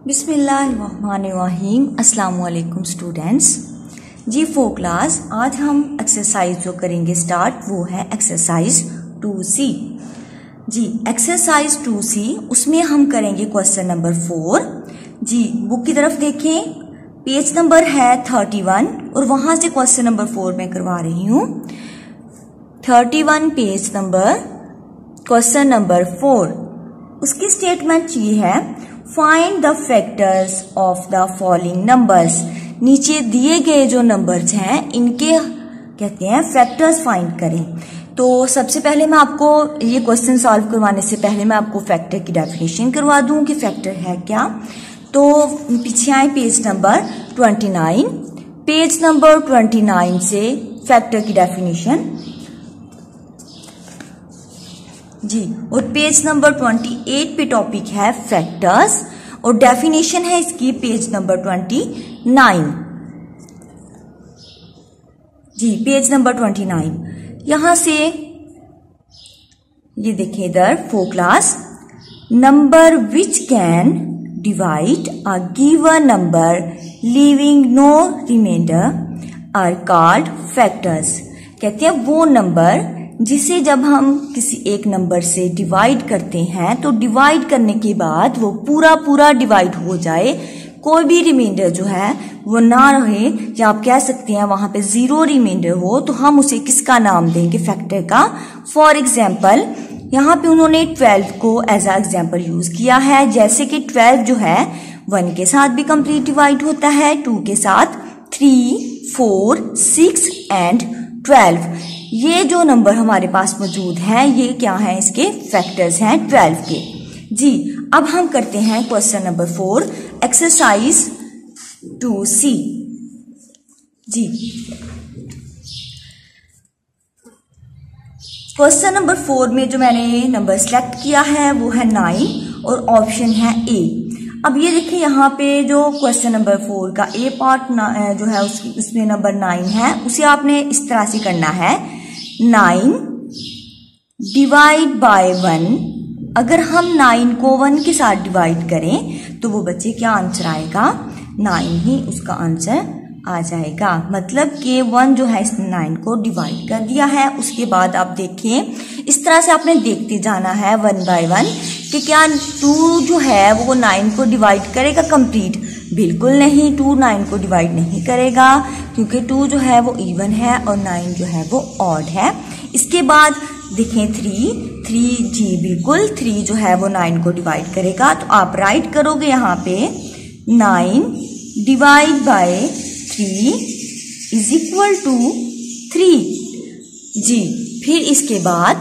बिस्मिल्लाहिर्रहमानिर्रहीम। अस्सलाम वालेकुम स्टूडेंट्स। जी फो क्लास, आज हम एक्सरसाइज जो करेंगे स्टार्ट वो है एक्सरसाइज 2C। जी एक्सरसाइज 2C, उसमें हम करेंगे क्वेश्चन नंबर 4। जी बुक की तरफ देखें, पेज नंबर है 31 और वहां से क्वेश्चन नंबर 4 मैं करवा रही हूँ। 31 पेज नंबर, क्वेश्चन नंबर 4। उसकी स्टेटमेंट ये है, find the factors of the following numbers. नीचे दिए गए जो नंबर्स हैं इनके कहते हैं फैक्टर्स फाइंड करें। तो सबसे पहले मैं आपको ये क्वेश्चन सॉल्व करवाने से पहले मैं आपको फैक्टर की डेफिनेशन करवा दूं कि फैक्टर है क्या। तो पीछे आए पेज नंबर 29। पेज नंबर 29 से फैक्टर की डेफिनेशन जी, और पेज नंबर 28 पे टॉपिक है फैक्टर्स और डेफिनेशन है इसकी पेज नंबर 29। जी पेज नंबर 29, यहां से ये देखें इधर, फो class, number which can divide a given number leaving no reminder are called factors. कहते हैं वो नंबर जिसे जब हम किसी एक नंबर से डिवाइड करते हैं तो डिवाइड करने के बाद वो पूरा डिवाइड हो जाए, कोई भी रिमाइंडर जो है वो ना रहे, या आप कह सकते हैं वहां पे जीरो रिमाइंडर हो, तो हम उसे किसका नाम देंगे? फैक्टर का। फॉर एग्जाम्पल यहाँ पे उन्होंने 12 को एज अ एग्जाम्पल यूज किया है, जैसे कि 12 जो है 1 के साथ भी कंप्लीट डिवाइड होता है, 2 के साथ, 3, 4, 6 एंड 12। ये जो नंबर हमारे पास मौजूद है ये क्या है? इसके फैक्टर्स हैं 12 के। जी अब हम करते हैं क्वेश्चन नंबर 4, एक्सरसाइज 2C। जी क्वेश्चन नंबर 4 में जो मैंने नंबर सेलेक्ट किया है वो है 9 और ऑप्शन है ए। अब ये देखिए यहाँ पे जो क्वेश्चन नंबर 4 का ए पार्ट जो है उसमें नंबर 9 है, उसे आपने इस तरह से करना है, 9 डिवाइड बाय 1। अगर हम 9 को 1 के साथ डिवाइड करें तो वो बच्चे क्या आंसर आएगा? 9 ही उसका आंसर आ जाएगा। मतलब कि 1 जो है इसने 9 को डिवाइड कर दिया है। उसके बाद आप देखें, इस तरह से आपने देखते जाना है 1 बाय 1 कि क्या 2 जो है वो 9 को डिवाइड करेगा कंप्लीट? बिल्कुल नहीं, 2 9 को डिवाइड नहीं करेगा, क्योंकि 2 जो है वो इवन है और 9 जो है वो ऑड है। इसके बाद देखें 3 जी बिल्कुल 3 जो है वो 9 को डिवाइड करेगा। तो आप राइट करोगे यहाँ पे 9 divide by 3 is equal to 3। जी फिर इसके बाद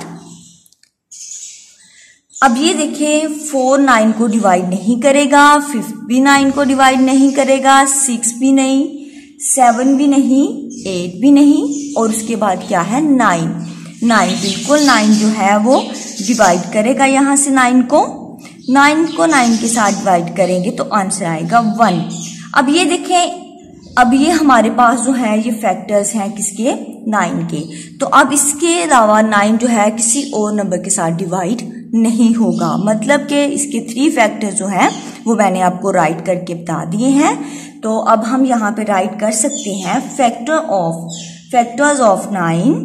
अब ये देखें 4 9 को डिवाइड नहीं करेगा, 5 भी 9 को डिवाइड नहीं करेगा, 6 भी नहीं, 7 भी नहीं, 8 भी नहीं, और उसके बाद क्या है 9 बिल्कुल 9 जो है वो डिवाइड करेगा। यहां से 9 को 9 के साथ डिवाइड करेंगे तो आंसर आएगा 1। अब ये देखें, अब ये हमारे पास जो है ये फैक्टर्स हैं किसके? 9 के। तो अब इसके अलावा 9 जो है किसी और नंबर के साथ डिवाइड नहीं होगा। मतलब कि इसके 3 फैक्टर जो हैं वो मैंने आपको राइट करके बता दिए हैं। तो अब हम यहाँ पे राइट कर सकते हैं factors of 9।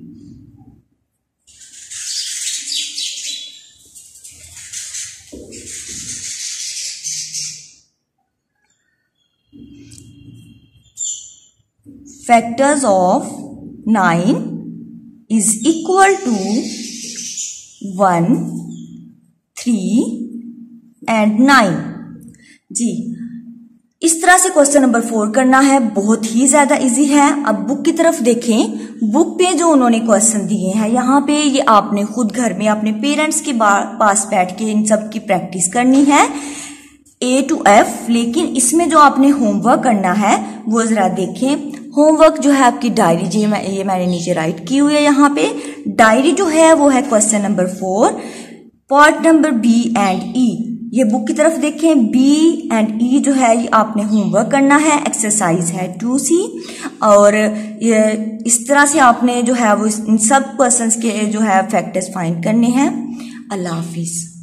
Factors of 9 is equal to 1, 3 and 9। जी इस तरह से क्वेश्चन नंबर 4 करना है, बहुत ही ज्यादा इजी है। अब बुक की तरफ देखें, बुक पे जो उन्होंने क्वेश्चन दिए हैं यहाँ पे ये आपने खुद घर में अपने पेरेंट्स के पास बैठ के इन सब की प्रैक्टिस करनी है A to F। लेकिन इसमें जो आपने होमवर्क करना है वो जरा देखें। होमवर्क जो है आपकी डायरी, ये मैंने नीचे राइट की हुई है यहाँ पे। डायरी जो है वो है question number 4, part number B and E। ये बुक की तरफ देखें, B एंड E जो है ये आपने होमवर्क करना है, एक्सरसाइज है 2C। और ये इस तरह से आपने जो है वो इन सब क्वेश्चंस के जो है फैक्टर्स फाइंड करने हैं। अल्लाह हाफिज।